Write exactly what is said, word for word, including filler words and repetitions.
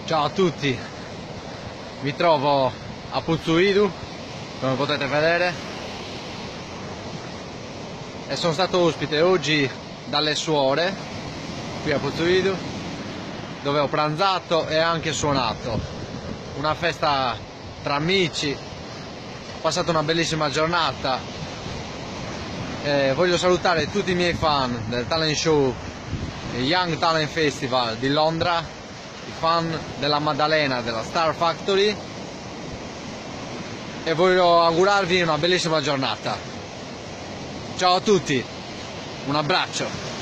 Ciao a tutti, mi trovo a Puzzuidu, come potete vedere, e sono stato ospite oggi dalle suore qui a Puzzuidu, dove ho pranzato e anche suonato. Una festa tra amici, ho passato una bellissima giornata. E voglio salutare tutti i miei fan del talent show Young Talent Festival di Londra, i fan della Maddalena della Star Factory, e voglio augurarvi una bellissima giornata. Ciao a tutti, un abbraccio.